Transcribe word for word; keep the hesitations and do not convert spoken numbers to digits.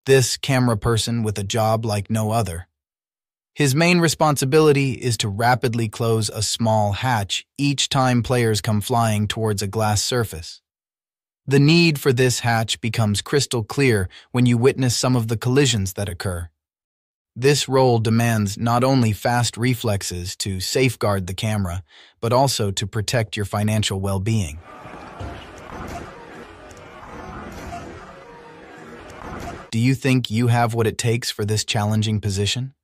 this camera person with a job like no other. His main responsibility is to rapidly close a small hatch each time players come flying towards a glass surface. The need for this hatch becomes crystal clear when you witness some of the collisions that occur. This role demands not only fast reflexes to safeguard the camera, but also to protect your financial well-being. Do you think you have what it takes for this challenging position?